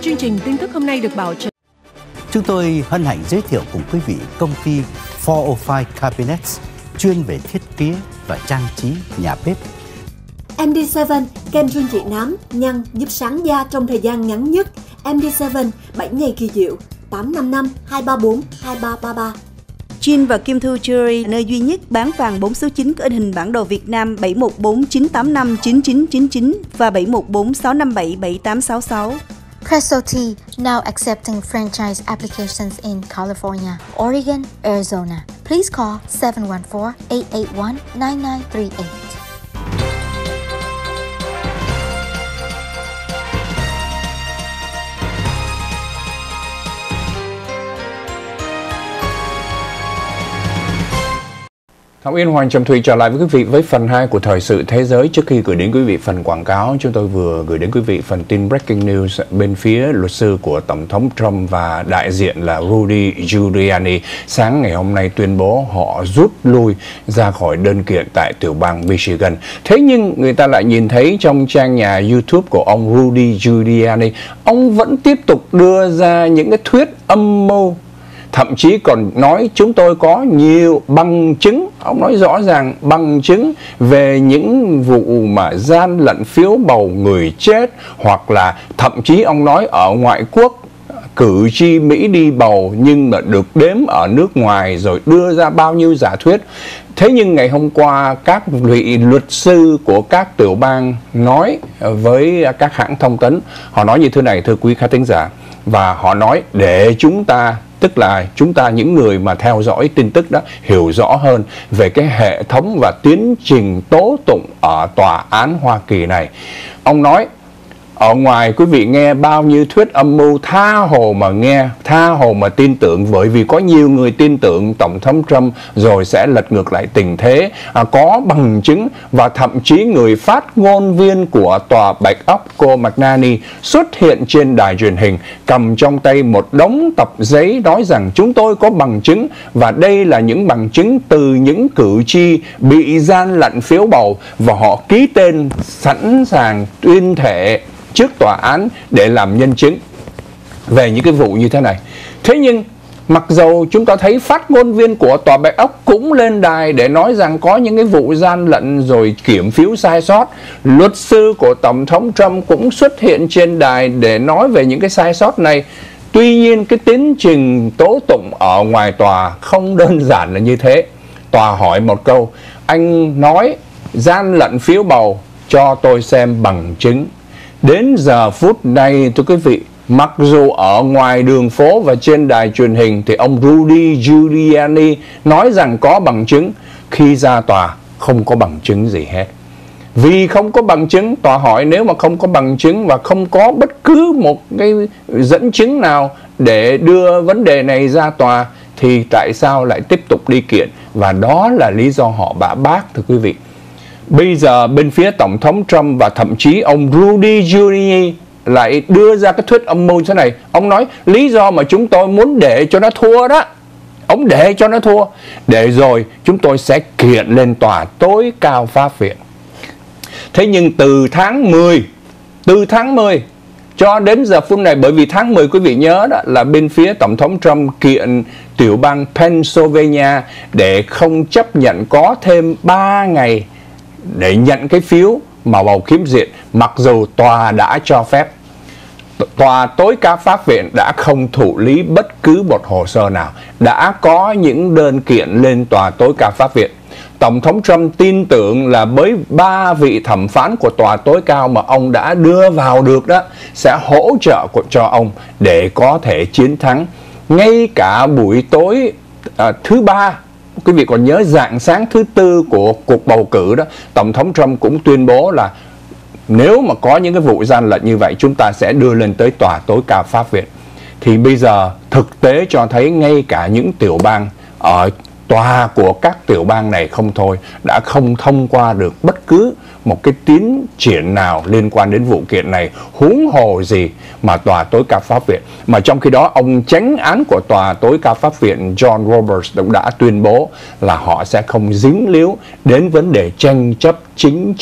Chương trình tin tức hôm nay được bảo trợ. Chúng tôi hân hạnh giới thiệu cùng quý vị công ty 405 Cabinets, chuyên về thiết kế và trang trí nhà bếp. MD7, kem trưng trị nám, nhăn, giúp sáng da trong thời gian ngắn nhất. MD7, 7 ngày kỳ diệu, 855 234 2333. Jean và Kim Thu Jewelry, nơi duy nhất bán vàng 4 số 9 có in hình bản đồ Việt Nam 714 985 9999 và 714 657 7866. Presso Tea, now accepting franchise applications in California, Oregon, Arizona. Please call 714-881-9938. Thảo Yên, Hoàng Trầm Thùy trở lại với quý vị với phần 2 của Thời sự Thế giới. Trước khi gửi đến quý vị phần quảng cáo, chúng tôi vừa gửi đến quý vị phần tin Breaking News bên phía luật sư của Tổng thống Trump và đại diện là Rudy Giuliani. Sáng ngày hôm nay tuyên bố họ rút lui ra khỏi đơn kiện tại tiểu bang Michigan. Thế nhưng người ta lại nhìn thấy trong trang nhà YouTube của ông Rudy Giuliani, ông vẫn tiếp tục đưa ra những cái thuyết âm mưu. Thậm chí còn nói chúng tôi có nhiều bằng chứng. Ông nói rõ ràng bằng chứng về những vụ mà gian lận phiếu bầu người chết. Hoặc là thậm chí ông nói ở ngoại quốc cử tri Mỹ đi bầu nhưng mà được đếm ở nước ngoài, rồi đưa ra bao nhiêu giả thuyết. Thế nhưng ngày hôm qua các vị luật sư của các tiểu bang nói với các hãng thông tấn, họ nói như thế này thưa quý khán thính giả. Và họ nói để chúng ta, tức là chúng ta những người mà theo dõi tin tức đó, hiểu rõ hơn về cái hệ thống và tiến trình tố tụng ở tòa án Hoa Kỳ này. Ông nói, ở ngoài quý vị nghe bao nhiêu thuyết âm mưu, tha hồ mà nghe, tha hồ mà tin tưởng, bởi vì có nhiều người tin tưởng Tổng thống Trump rồi sẽ lật ngược lại tình thế, có bằng chứng. Và thậm chí người phát ngôn viên của tòa Bạch Ốc, cô McNally, xuất hiện trên đài truyền hình cầm trong tay một đống tập giấy nói rằng chúng tôi có bằng chứng, và đây là những bằng chứng từ những cử tri bị gian lận phiếu bầu, và họ ký tên sẵn sàng tuyên thệ trước tòa án để làm nhân chứng về những cái vụ như thế này. Thế nhưng mặc dầu chúng ta thấy phát ngôn viên của tòa Bạch Ốc cũng lên đài để nói rằng có những cái vụ gian lận rồi kiểm phiếu sai sót, luật sư của Tổng thống Trump cũng xuất hiện trên đài để nói về những cái sai sót này. Tuy nhiên cái tiến trình tố tụng ở ngoài tòa không đơn giản là như thế. Tòa hỏi một câu, anh nói gian lận phiếu bầu, cho tôi xem bằng chứng. Đến giờ phút này thưa quý vị, mặc dù ở ngoài đường phố và trên đài truyền hình thì ông Rudy Giuliani nói rằng có bằng chứng, khi ra tòa không có bằng chứng gì hết. Vì không có bằng chứng, tòa hỏi nếu mà không có bằng chứng và không có bất cứ một cái dẫn chứng nào để đưa vấn đề này ra tòa thì tại sao lại tiếp tục đi kiện? Và đó là lý do họ bạ bác thưa quý vị. Bây giờ bên phía Tổng thống Trump và thậm chí ông Rudy Giuliani lại đưa ra cái thuyết âm mưu thế này. Ông nói lý do mà chúng tôi muốn để cho nó thua đó, ông để cho nó thua, để rồi chúng tôi sẽ kiện lên tòa tối cao pháp viện. Thế nhưng từ tháng 10 cho đến giờ phút này, bởi vì tháng 10 quý vị nhớ đó là bên phía Tổng thống Trump kiện tiểu bang Pennsylvania để không chấp nhận có thêm 3 ngày để nhận cái phiếu mà bầu khiếm diện, mặc dù tòa đã cho phép. Tòa tối cao pháp viện đã không thụ lý bất cứ một hồ sơ nào, đã có những đơn kiện lên tòa tối cao pháp viện. Tổng thống Trump tin tưởng là với 3 vị thẩm phán của tòa tối cao mà ông đã đưa vào được đó, sẽ hỗ trợ cho ông để có thể chiến thắng. Ngay cả buổi tối thứ Ba, quý vị còn nhớ rạng sáng thứ Tư của cuộc bầu cử đó, Tổng thống Trump cũng tuyên bố là nếu mà có những cái vụ gian lận như vậy, chúng ta sẽ đưa lên tới tòa tối cao pháp viện. Thì bây giờ thực tế cho thấy ngay cả những tiểu bang ở tòa của các tiểu bang này không thôi, đã không thông qua được bất cứ một cái tiến triển nào liên quan đến vụ kiện này, huống hồ gì mà tòa tối cao pháp viện. Mà trong khi đó ông chánh án của tòa tối cao pháp viện John Roberts cũng đã tuyên bố là họ sẽ không dính líu đến vấn đề tranh chấp chính trị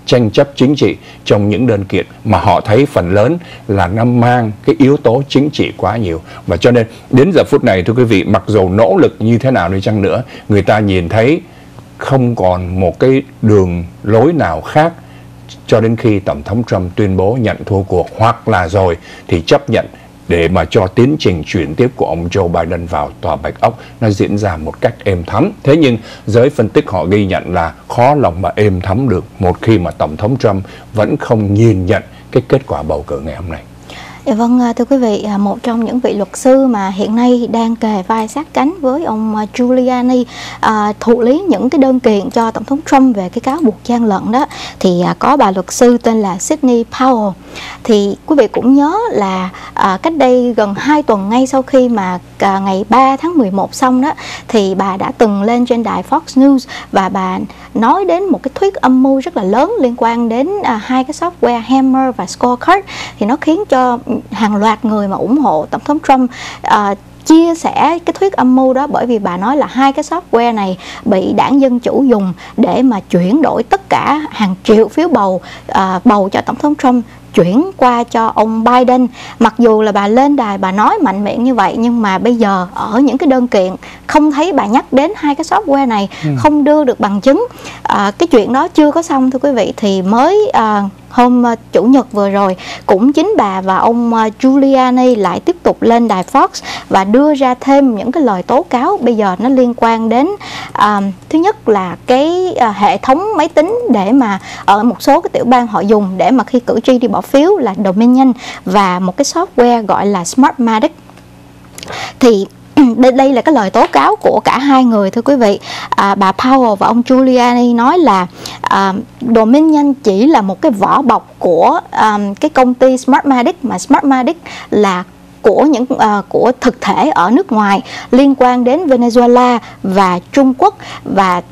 tranh chấp chính trị trong những đơn kiện mà họ thấy phần lớn là nó mang cái yếu tố chính trị quá nhiều. Và cho nên đến giờ phút này, thưa quý vị, mặc dù nỗ lực như thế nào đi chăng nữa, người ta nhìn thấy không còn một cái đường lối nào khác cho đến khi Tổng thống Trump tuyên bố nhận thua cuộc, hoặc là rồi thì chấp nhận để mà cho tiến trình chuyển tiếp của ông Joe Biden vào Tòa Bạch Ốc nó diễn ra một cách êm thấm. Thế nhưng giới phân tích họ ghi nhận là khó lòng mà êm thấm được một khi mà Tổng thống Trump vẫn không nhìn nhận cái kết quả bầu cử ngày hôm nay. Dạ vâng, thưa quý vị, một trong những vị luật sư mà hiện nay đang kề vai sát cánh với ông Giuliani thụ lý những cái đơn kiện cho Tổng thống Trump về cái cáo buộc gian lận đó, thì có bà luật sư tên là Sidney Powell. Thì quý vị cũng nhớ là cách đây gần 2 tuần, ngay sau khi mà ngày 3 tháng 11 xong đó, thì bà đã từng lên trên đài Fox News và bà nói đến một cái thuyết âm mưu rất là lớn liên quan đến hai cái software Hammer và Scorecard. Thì nó khiến cho hàng loạt người mà ủng hộ Tổng thống Trump chia sẻ cái thuyết âm mưu đó, bởi vì bà nói là hai cái software này bị đảng Dân Chủ dùng để mà chuyển đổi tất cả hàng triệu phiếu bầu cho Tổng thống Trump chuyển qua cho ông Biden. Mặc dù là bà lên đài bà nói mạnh miệng như vậy, nhưng mà bây giờ ở những cái đơn kiện không thấy bà nhắc đến hai cái software này, không đưa được bằng chứng. Cái chuyện đó chưa có xong, thưa quý vị, thì mới hôm Chủ nhật vừa rồi cũng chính bà và ông Giuliani lại tiếp tục lên đài Fox và đưa ra thêm những cái lời tố cáo. Bây giờ nó liên quan đến thứ nhất là cái hệ thống máy tính để mà ở một số cái tiểu bang họ dùng để mà khi cử tri đi bỏ phiếu là Dominion, và một cái software gọi là Smartmatic. Thì đây là cái lời tố cáo của cả hai người, thưa quý vị. Bà Powell và ông Giuliani nói là Dominion chỉ là một cái vỏ bọc của cái công ty Smartmatic, mà Smartmatic là của thực thể ở nước ngoài liên quan đến Venezuela và Trung Quốc, và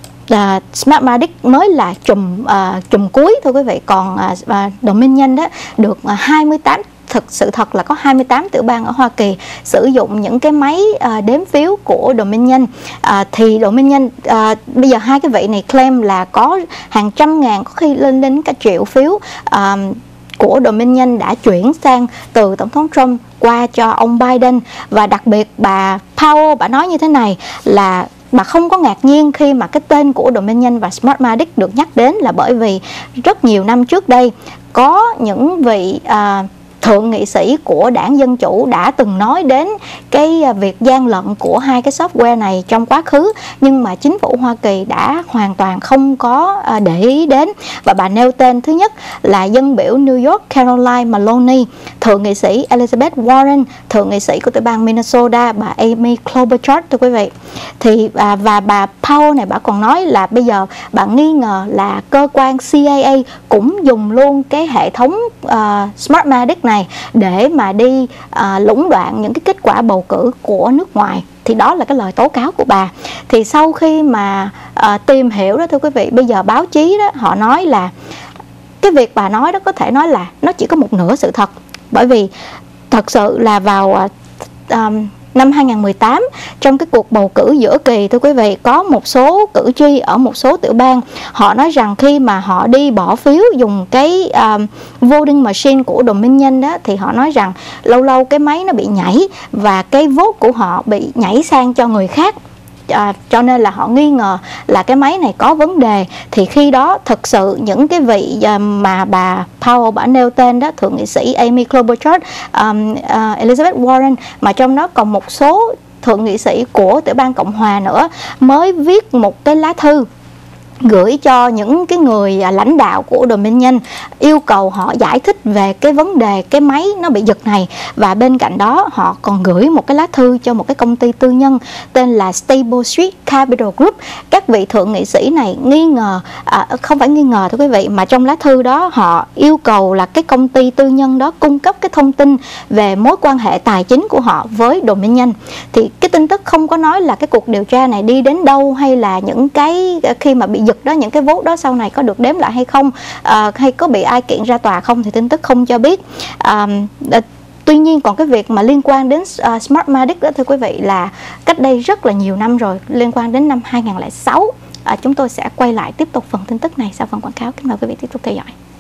Smartmatic mới là chùm cuối, thưa quý vị. Còn Dominion đó được 28, sự thật là có 28 tiểu bang ở Hoa Kỳ sử dụng những cái máy đếm phiếu của Dominion. Thì Dominion bây giờ hai cái vị này claim là có hàng trăm ngàn, có khi lên đến cả triệu phiếu của Dominion đã chuyển sang từ Tổng thống Trump qua cho ông Biden. Và đặc biệt bà Powell bà nói như thế này, là bà không có ngạc nhiên khi mà cái tên của Dominion và Smartmatic được nhắc đến, là bởi vì rất nhiều năm trước đây có những vị thượng nghị sĩ của đảng Dân Chủ đã từng nói đến cái việc gian lận của hai cái software này trong quá khứ, nhưng mà chính phủ Hoa Kỳ đã hoàn toàn không có để ý đến. Và bà nêu tên thứ nhất là dân biểu New York Caroline Maloney, thượng nghị sĩ Elizabeth Warren, thượng nghị sĩ của tiểu bang Minnesota bà Amy Klobuchar, thưa quý vị. Thì và bà Powell này bà còn nói là bây giờ bà nghi ngờ là cơ quan CIA cũng dùng luôn cái hệ thống Smartmatic này để mà đi lũng đoạn những cái kết quả bầu cử của nước ngoài. Thì đó là cái lời tố cáo của bà. Thì sau khi mà tìm hiểu đó, thưa quý vị, bây giờ báo chí đó họ nói là cái việc bà nói đó có thể nói là nó chỉ có một nửa sự thật. Bởi vì thật sự là vào năm 2018, trong cái cuộc bầu cử giữa kỳ, thưa quý vị, có một số cử tri ở một số tiểu bang họ nói rằng khi mà họ đi bỏ phiếu dùng cái voting machine của Dominion đó, thì họ nói rằng lâu lâu cái máy nó bị nhảy và cái vote của họ bị nhảy sang cho người khác. Cho nên là họ nghi ngờ là cái máy này có vấn đề. Thì khi đó thực sự những cái vị mà bà Powell bà nêu tên đó, thượng nghị sĩ Amy Klobuchar, Elizabeth Warren, mà trong đó còn một số thượng nghị sĩ của tiểu bang Cộng Hòa nữa, mới viết một cái lá thư gửi cho những cái người lãnh đạo của Dominion, yêu cầu họ giải thích về cái vấn đề cái máy nó bị giật này. Và bên cạnh đó họ còn gửi một cái lá thư cho một cái công ty tư nhân tên là Stable Street Capital Group. Các vị thượng nghị sĩ này nghi ngờ, không phải nghi ngờ thưa quý vị, mà trong lá thư đó họ yêu cầu là cái công ty tư nhân đó cung cấp cái thông tin về mối quan hệ tài chính của họ với Dominion. Thì cái tin tức không có nói là cái cuộc điều tra này đi đến đâu, hay là những cái khi mà bị giật đó, những cái vote đó sau này có được đếm lại hay không, hay có bị ai kiện ra tòa không, thì tin tức không cho biết. Tuy nhiên còn cái việc mà liên quan đến Smartmatic đó, thưa quý vị, là cách đây rất là nhiều năm rồi, liên quan đến năm 2006 chúng tôi sẽ quay lại tiếp tục phần tin tức này sau phần quảng cáo. Kính mời quý vị tiếp tục theo dõi.